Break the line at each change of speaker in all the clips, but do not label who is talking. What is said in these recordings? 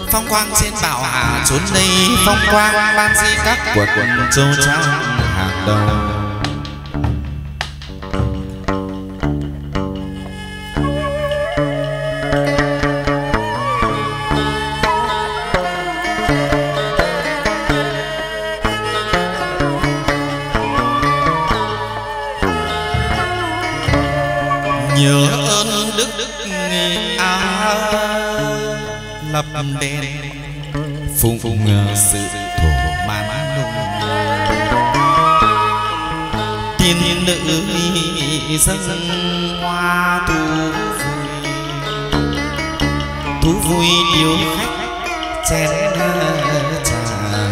phong quang trên bảo hà trốn đây phong quang ban di các quận châu trang hàng đầu. Nhớ ơn đức nghệ lập đèn phụng sự thổ man nung tiên nữ dâng hoa thú vui điếu khách chén trà.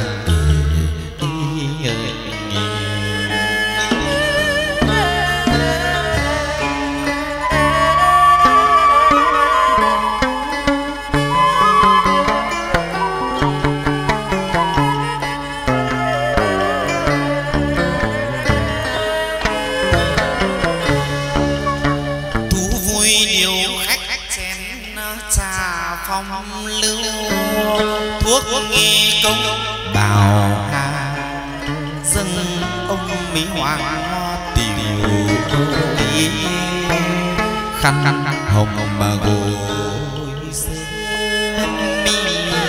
Phong lưu thuốc nghi công bào hà dâng ông mỹ hoàng hoa tiểu ý khăn hồng mà gối sơn mi.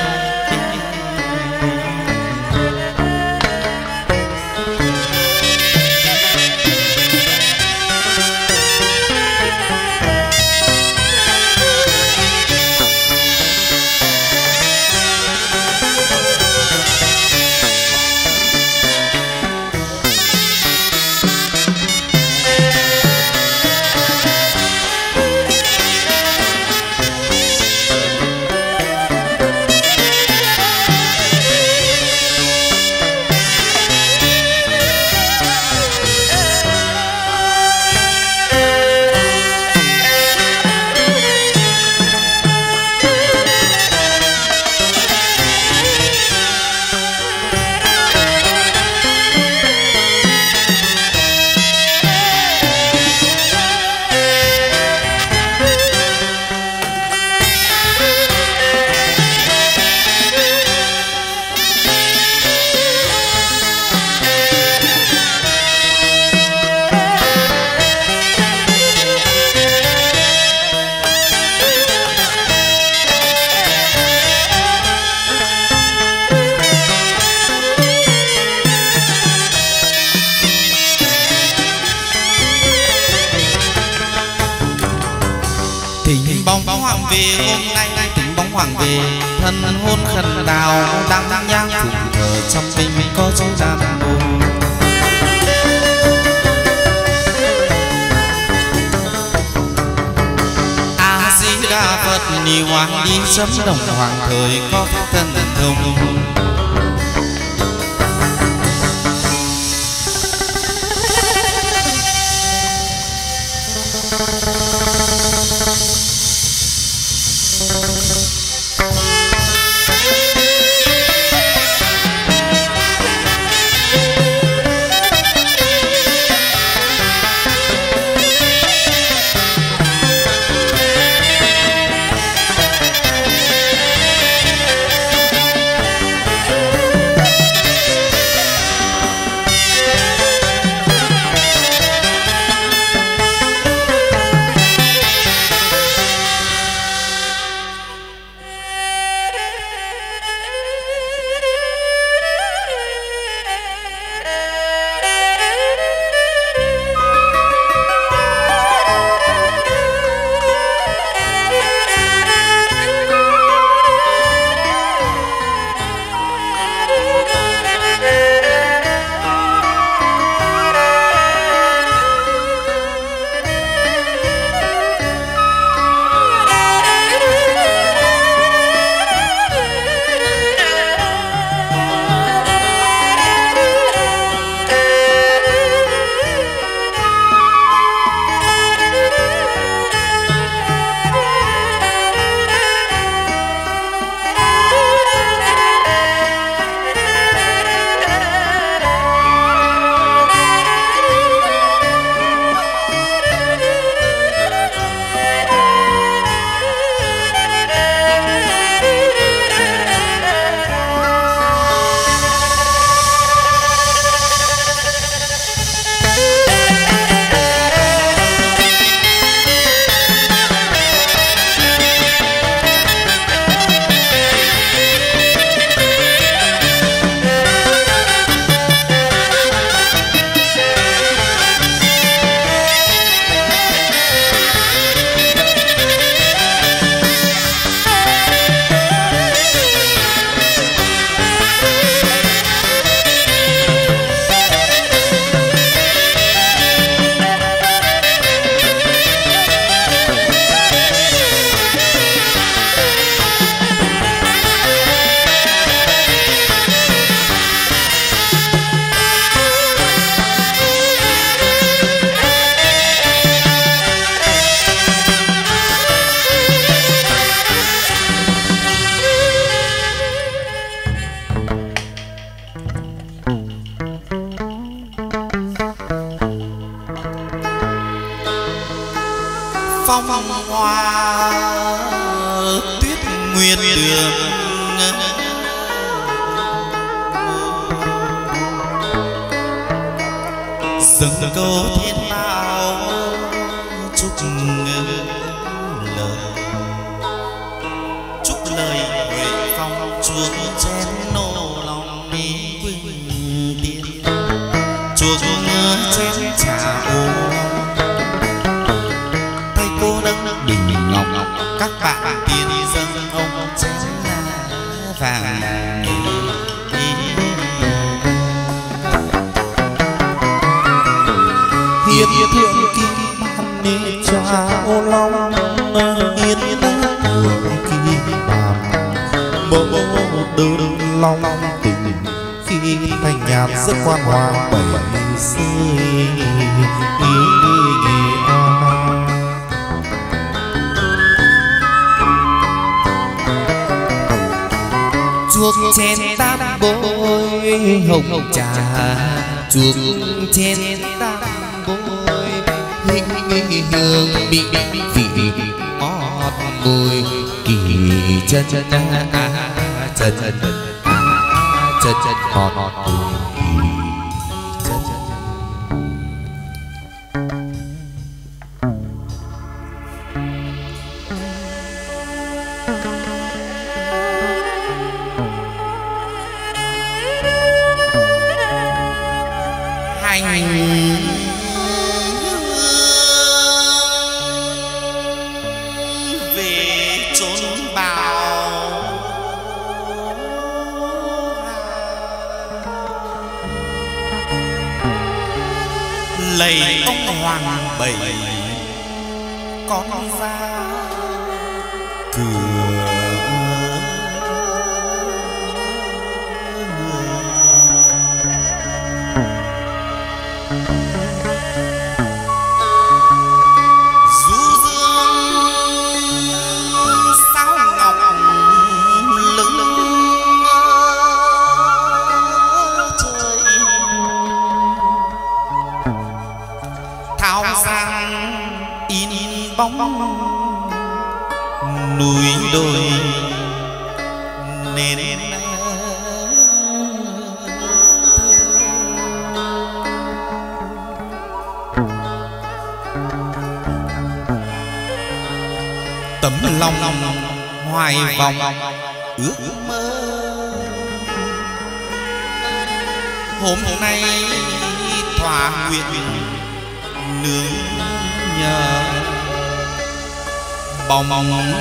Về hôm nay tình bóng hoàng về thân hôn khẩn đào đang nhang phụng thờ trong mình có chú nam mô. A Di Đà Phật ni hoàng đi chấm đồng hoàng thời có thân thông. đường dâng câu thiên lao chúc lời huệ phong chuông chén nô lòng đi quỳnh tiên chuông chén trà ô tay cô nâng bình ngọc các bạn tiên dâng ông chén vàng hiến thượng kim ban ni trà ô long hiến thượng kim ban mẫu đơn long tình khi thành nhạc rất quan hòa bảy rơi chuộc chén tam bôi hồng trà chuộc chén tam bôi hình hương bị vị ngọt mùi kỳ chân chân ngọt mùi về chốn bào lạy ông hoàng bảy con ra cửa bóng núi đồi nên tấm lòng hoài vọng ước mơ hôm nay thỏa nguyện nương nhờ bồng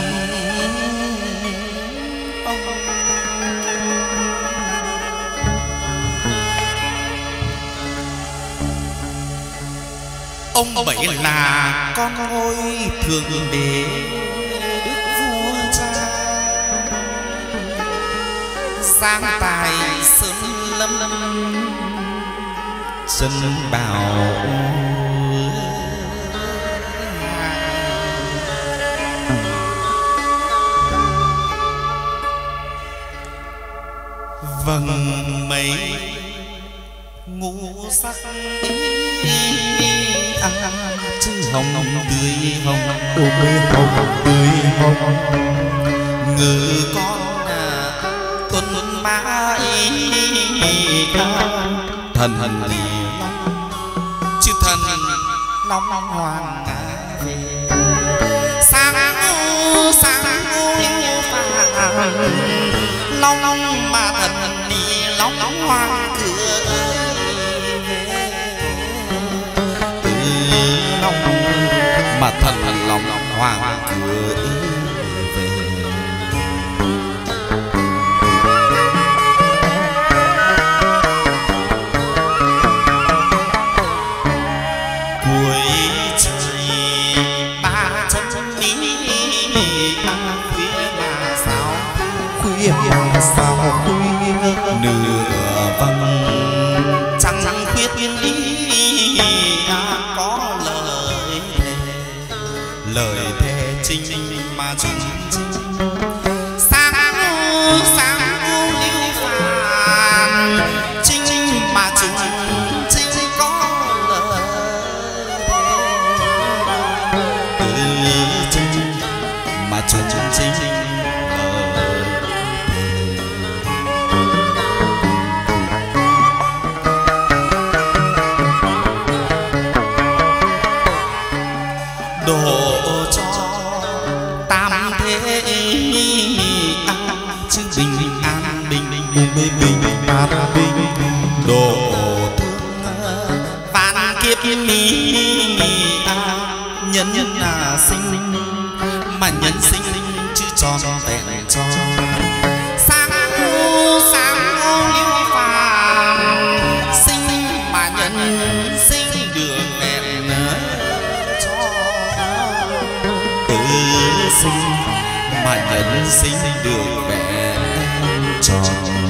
ông bảy là con ngôi thượng đế đức vua cha giang tài sơn lâm sân bảo vầng mây ngũ sắc chữ hồng tươi hồng ô mê hồng tươi hồng ngự con tuần mã thần thần chữ thần long hoàng về sáng long long mà thần đi long long hoàng cửa long mà thần long hoàng cửa về cuối trời ba chân ní khuya mà sao nửa vầng trăng khuyết ý có lời thề chinh mà chung sáng lưu phàn chinh mà chung chinh có lời chinh mà chung chinh chữ bình an bình bình an bình độ thương vạn kiếp mi nhân là sinh mà nhân sinh chứ tròn vẹn cho sáng lưu phàm sinh mà nhân sinh được vẹn cho sinh mà nhân sinh được vẹn tròn.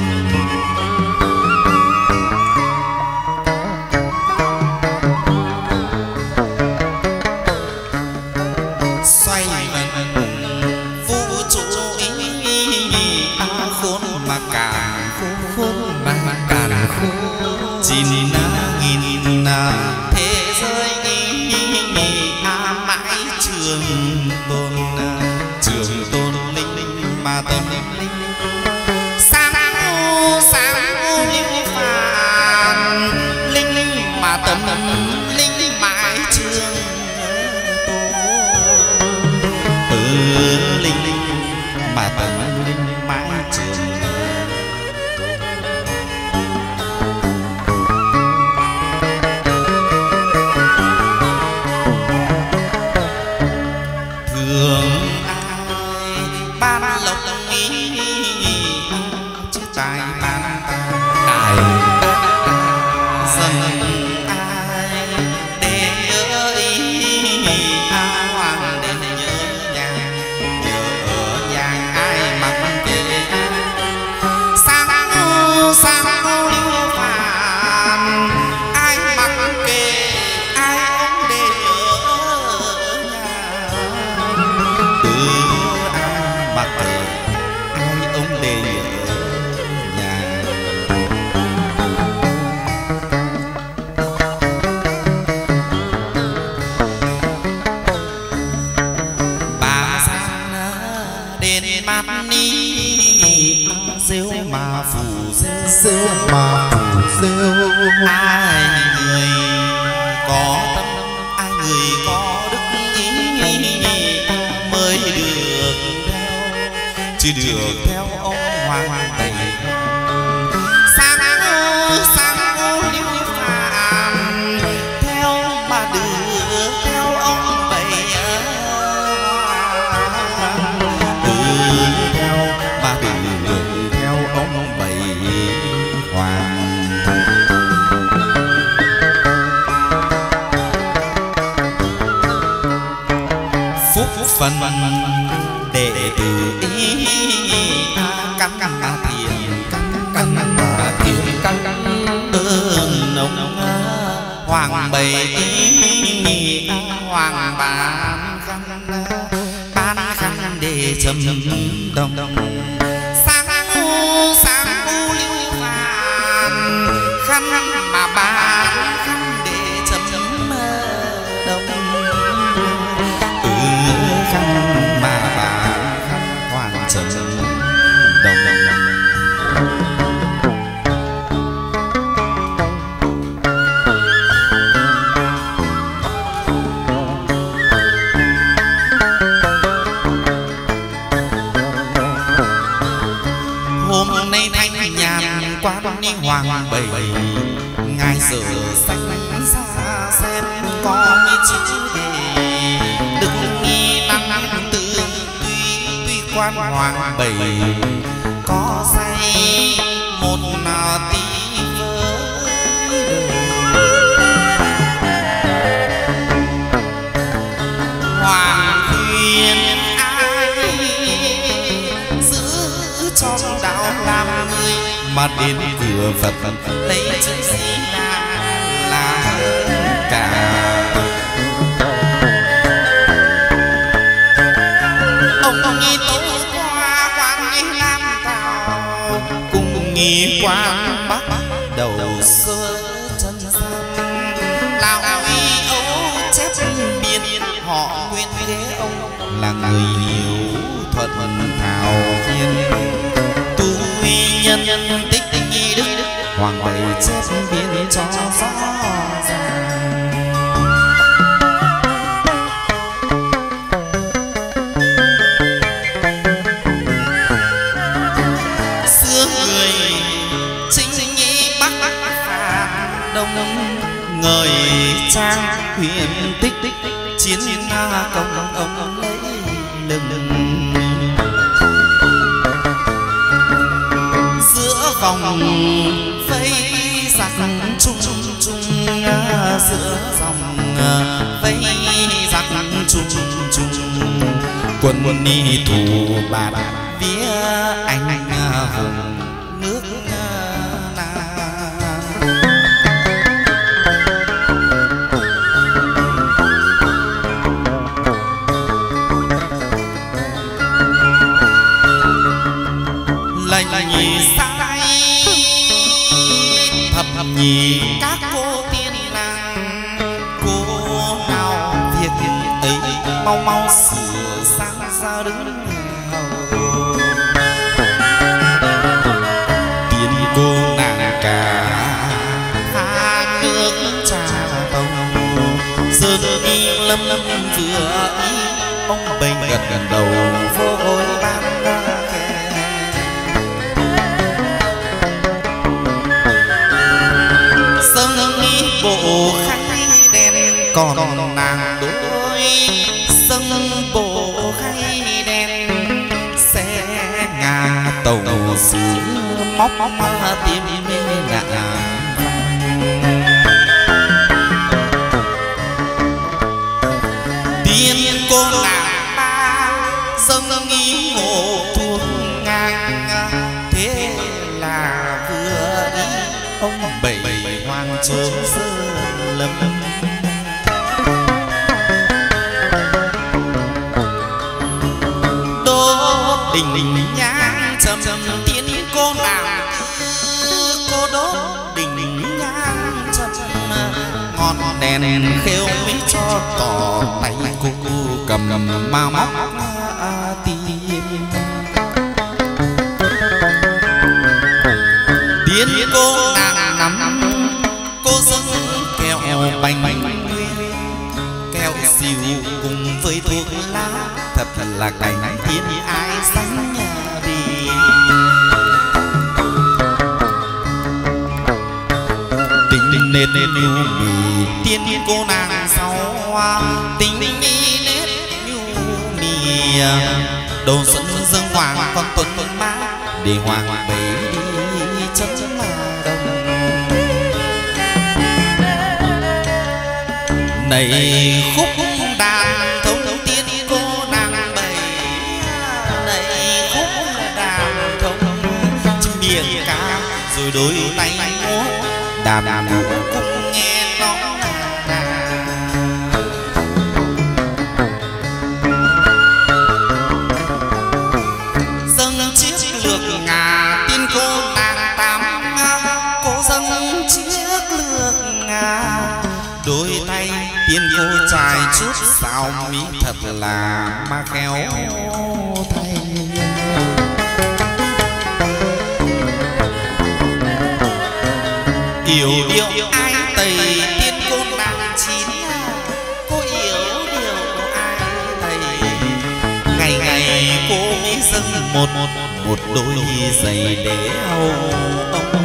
Xoay vần vũ trụ khôn mà càng khôn mà càng khôn chín nghìn thế giới mãi trường tồn linh mà tâm linh sáng lưu phàm linh mà tâm linh mãi trường tồn linh mà tâm linh mãi trường rêu mà phủ rêu ai người có tâm ai người có đức mới được theo chứ được theo ông hoàng tẩy sáng lưu phàm theo mà được theo ông bảy theo mà được theo ông bảy hoàng. Phúc phần đệ tử căn ơn ông hoàng bảy hoàng ban khăn để trầm đồng sáng lưu phàm khăn mà ban khăn để chấm đồng khăn mà ban khăn hoàng chấm đồng hôm nay thanh nhàn quan đi hoàng bảy ngài giờ xanh xa xem có mấy chữ đề đừng nghi năng tự tuy quan hoàng bảy có say một tí hoàng khuyên ai giữ cho đạo làm người mà đến cửa Phật lấy chữ gì là cả ông nghi tấu qua quan đi Nam Tào cùng nghi quan Bắc đầu sơ chân gian lão y ấu chép biên họ nguyên thế ông là người hiểu thuận thảo thiên tu nhân tích nhi đức hoàng bảy chép biên cho rõ ràng. ngời trang huyền tích chiến công ông lấy lừng giữa vòng vây giặc chung chung giữa dòng vây giặc chung chung quân đi thủ bạt vía anh hùng nước lệnh nhì sai thập nhì các cô tiên nàng cô nào việc ấy mau mau sửa sang ra đứng hầu tiên cô nàng cả pha nước trà tông sơn đi lâm vừa ý ông bênh gật đầu vội ban bộ khay đen còn nàng đôi sân bộ khay đen xe ngà tàu sứ móc tim nạ tiên cô nàng ba dâng ý ngộ thuộc ngang thế là vừa ý ông bảy hoàng trốn lâm đốt đình nhang trầm tiến cô nàng cô đốt đình nhang trầm ngọn đèn khêu mỹ cho tỏ tay cô cầm ma móc tiên tiến cô nàng nắm cô dâng kẹo bánh kẹo xìu cùng với thuốc lá thật là cảnh thiên ai sánh nhà đi tình nết nhu mì tiên cô nàng sau tình nết nhu mì đầu xuân dâng hoàng con tuấn má để hoàng bấy đi chân này khúc đàn thống tiên cô nàng bày này khúc đàn thống miệng ca rồi đôi tay múa đàn múa cũng nghe nó dâng chiếc lược ngà tiên cô nàng tam cô dâng chiếc lược ngà đôi tay tiên cô trai chút sao mỹ thật là ma khéo thay yêu điệu ai tây tiên cô nàng chín cô yêu điệu ai tây ngày ngày cô mỹ dâng một đôi giày để hầu ông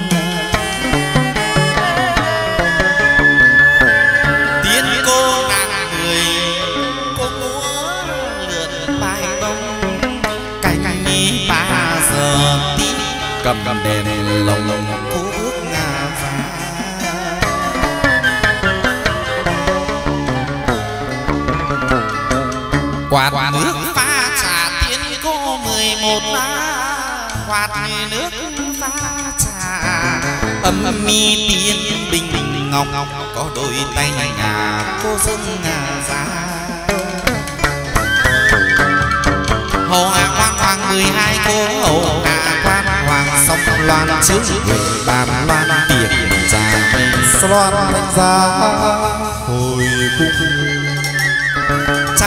cầm đèn lồng cô bước ngà ra quạt nước pha trà tiên cô 11 lá quạt nước pha trà âm mi tiên bình ngọc có đôi tay ngà cô dâng ngà ra hầu hạ hoàng 12 cô hầu hạ quan hoàng song loan trước người bàn loan tiệc trà loan đánh giá hồi cung